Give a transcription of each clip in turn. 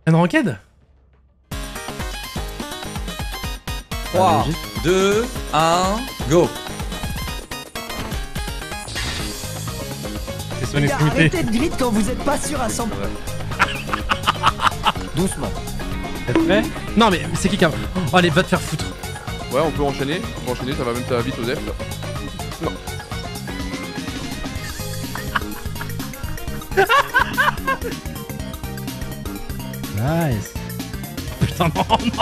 Une ranked? 3, 2, 1, go. C'est son extrémité. Arrêtez de grid quand vous êtes pas sûr à 100%. Doucement. T'es prêt? Non mais c'est qui qui a... Oh allez, va te faire foutre. Ouais, on peut enchaîner, ça va même ça va vite aux F. Non. Nice. Putain non, non.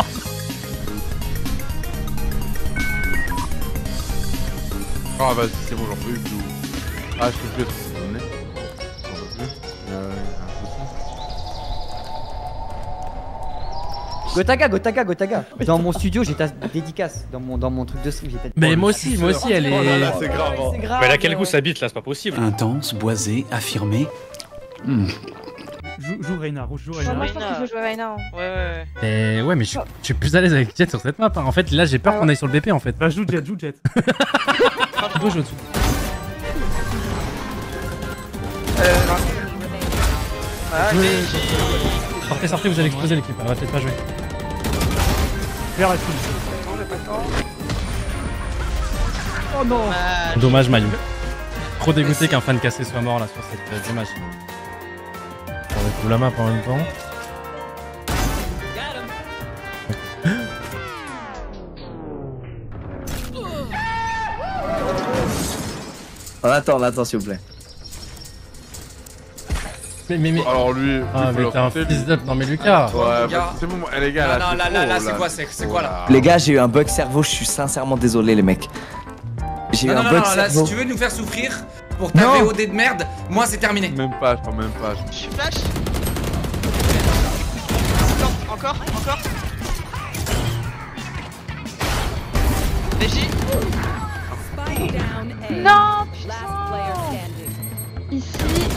Ah vas-y, c'est bon, j'en peux plus. Ah, je peux plus être donné. J'en peux plus. Gotaga, Gotaga, Gotaga. Dans mon studio, j'ai ta dédicace. Dans mon truc de stream, j'ai ta. Mais moi aussi, elle est... Oh là là, c'est grave. C'est grave. Mais elle a quel goût sa bite là, c'est pas possible. Intense, boisé, affirmé. Joue Reyna, joue Moi Reyna. je pense qu'il faut jouer Reyna. Ouais mais je suis plus à l'aise avec Jet sur cette map. Hein. En fait là j'ai peur qu'on aille sur le BP en fait. Bah joue Jet, joue Jet. Go, je au-dessous. Sortez, vous allez exploser l'équipe. Elle va peut-être pas jouer. Claire est full. Oh non. Dommage Mayou. Trop dégoûté qu'un fan cassé soit mort là sur cette image. On retrouve la map en même temps. On attend s'il vous plaît. Mais... Alors lui, Ah mais t'es un fils d'up. Non mais Lucas. Ouais, bah, c'est bon, les gars, là. Non, là, c'est quoi, c'est quoi là? Les gars, j'ai eu un bug cerveau, je suis sincèrement désolé les mecs. J'ai eu un bug là, cerveau. si tu veux nous faire souffrir pour ta VOD de merde, moi c'est terminé. Même pas, je crois même pas. Je suis flash. Encore. Régie. Non, putain. Ici.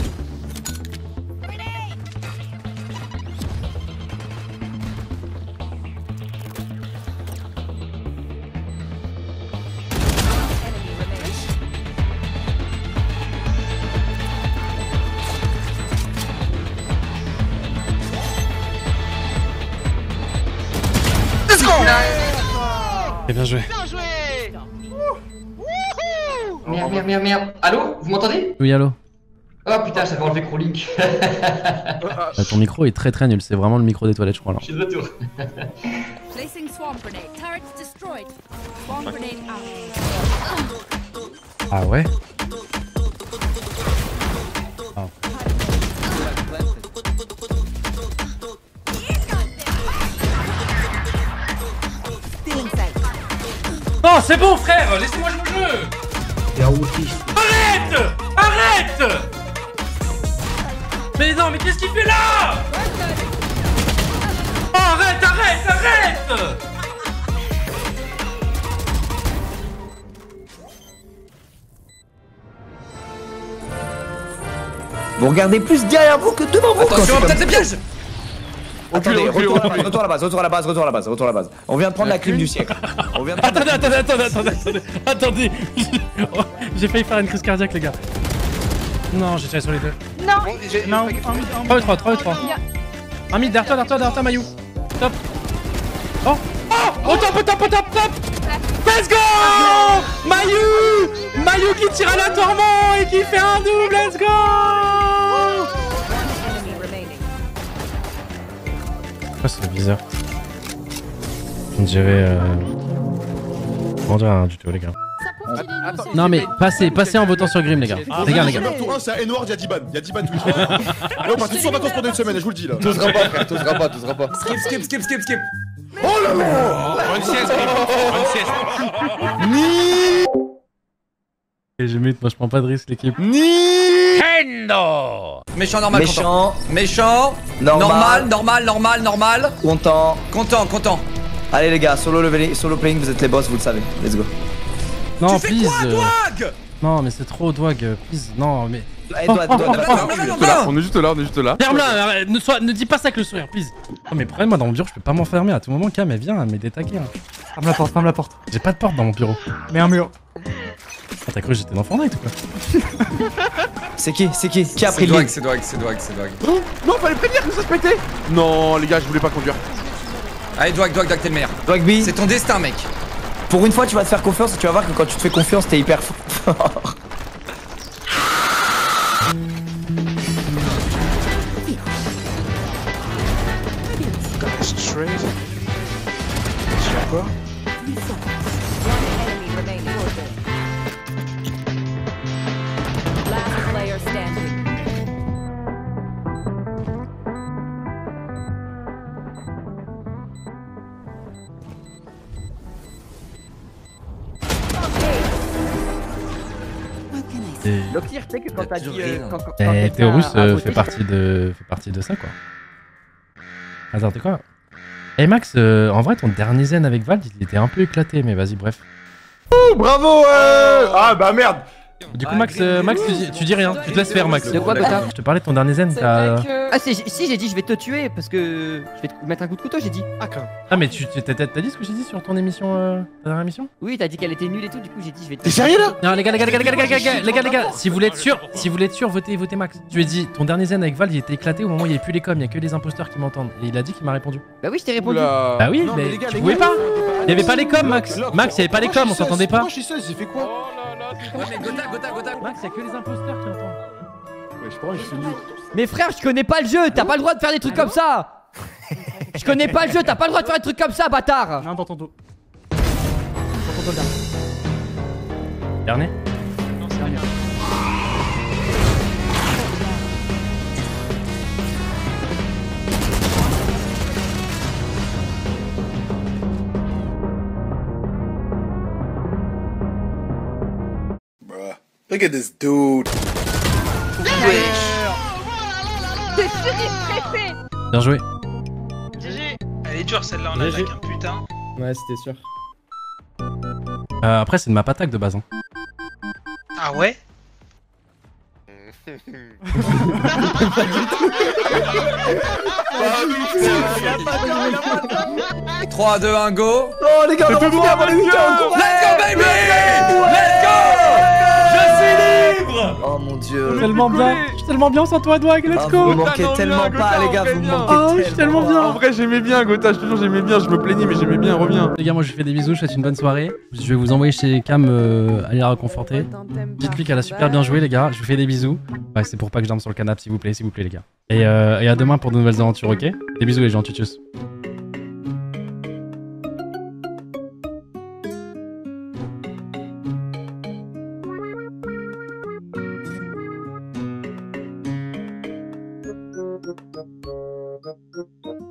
Let's go. Et bien joué. Bien joué. Merde. Allô, vous m'entendez? Oui allô. Oh putain, j'avais enlevé Crawlink. Ton micro est très nul. C'est vraiment le micro des toilettes je crois là. Je suis de retour. Placing swamp grenade. Turret destroyed. Swamp grenade out. Ah ouais. Oh c'est bon frère, laissez-moi jouer le jeu. Arrête. Mais non mais qu'est-ce qu'il fait là? Oh arrête. Vous regardez plus derrière vous que devant vous. Attention, peut-être les pièges. Attendez, retour à la base. On vient de prendre la clim du siècle. Attendez. J'ai failli faire une crise cardiaque les gars. Non, j'ai tiré sur les deux. Non. Non, 3 et 3. Un mid, derrière toi, Mayou. Top. Oh, top. Let's go Mayou qui tire à la tourment et qui fait un double, let's go. Pourquoi c'est bizarre? On dirait... On dirait un tuto les gars. Non mais passez en votant sur Grim les gars. Les gars. Tour 1, c'est un N-word, y'a Diban Twitch. On part tous en vacances pendant une semaine, je vous le dis là. T'oseras pas. Skip. Oh là là. Bonne sieste. Et je mute, moi je prends pas de risque l'équipe. Méchant, normal, content. Méchant, normal. Content. Allez les gars, solo playing, vous êtes les boss, vous le savez. Let's go. Non, tu fais please. quoi, Dwag? Non, mais c'est trop, Dwag. Please, non, mais. On est juste là. Ferme-la, ne dis pas ça avec le sourire, please. Non, mais prenez-moi dans mon bureau, je peux pas m'enfermer à tout moment. Cam, elle vient, elle met des taquets. Hein. Ferme la porte. J'ai pas de porte dans mon bureau. Mets un mur. Ah, t'as cru que j'étais dans Fortnite ou quoi? C'est qui? Qui a pris le lead? C'est Dwag. Non, fallait prévenir que ça se pétait. Non, les gars, je voulais pas conduire. Allez, Dwag, t'es le meilleur. Dwag B. C'est ton destin, mec. Pour une fois, tu vas te faire confiance et tu vas voir que quand tu te fais confiance, t'es hyper fort. Straight. Tu as quoi? Enemy remaining. Last player standing. Lockir, tu sais que quand t'as dit. Théorus fait partie de ça quoi. Attends, t'es quoi? Eh Max, en vrai ton dernier zen avec Vald il était un peu éclaté mais vas-y bref. Oh, bravo Ah bah merde. Du coup Max, tu dis rien, tu te laisses faire Max. De quoi Gotha? Je te parlais de ton dernier zen, t'as... Ah si j'ai dit je vais te tuer parce que je vais te mettre un coup de couteau, j'ai dit. Ah mais t'as dit ce que j'ai dit sur ton émission, ta dernière émission? Oui, t'as dit qu'elle était nulle et tout, du coup j'ai dit je vais te. T'es sérieux là? Non les gars, si vous voulez être sûr, votez Max. Je lui ai dit, ton dernier zen avec Vald il était éclaté au moment où il n'y avait plus les coms, il y a que les imposteurs qui m'entendent. Et il a dit qu'il m'a répondu. Bah oui, je t'ai répondu. Bah oui, Non, mais les gars, tu pouvais pas. Il y avait pas les coms Max. Max, il y avait pas les coms, on s'entendait pas. Moi je suis seul, j'ai fait quoi? Ouais, mais Gotha. Max, il y a que les imposteurs qui entendent. Ouais, je crois que je suis nul. Mais frère, je connais pas le jeu, t'as pas le droit de faire des trucs comme ça. Je connais pas le jeu, t'as pas le droit de faire des trucs comme ça, bâtard. Non, dans ton dos. Dans ton dos là. Dernier. Non, c'est rien. Look at this dude. C'est surexpressé. Bien joué. GG. Elle est dure celle-là, on a avec un putain. Ouais, c'était sûr. Après, c'est de ma attaque de base. Hein. Ah ouais? 3, 2, 1, go. Oh les gars, on va finir avant les week-ends. Let's go, baby. Let's go. Je suis libre. Oh mon dieu. Tellement bien. Je suis tellement bien sans toi, Dwag. Let's Vous go. me manquez tellement pas, les gars, vous me manquez Oh, je suis tellement bien. En vrai, j'aimais bien, Gotha, je te jure, j'aimais bien, je me plaignais, mais j'aimais bien, reviens. Les gars, moi je vous fais des bisous, je vous souhaite une bonne soirée. Je vais vous envoyer chez Cam aller la réconforter. Dites-lui qu'elle a super bien joué, les gars. Je vous fais des bisous. Ouais, c'est pour pas que je dorme sur le canapé, s'il vous plaît, les gars. Et à demain pour de nouvelles aventures, ok? Des bisous, les gens, tchuss. Bruh.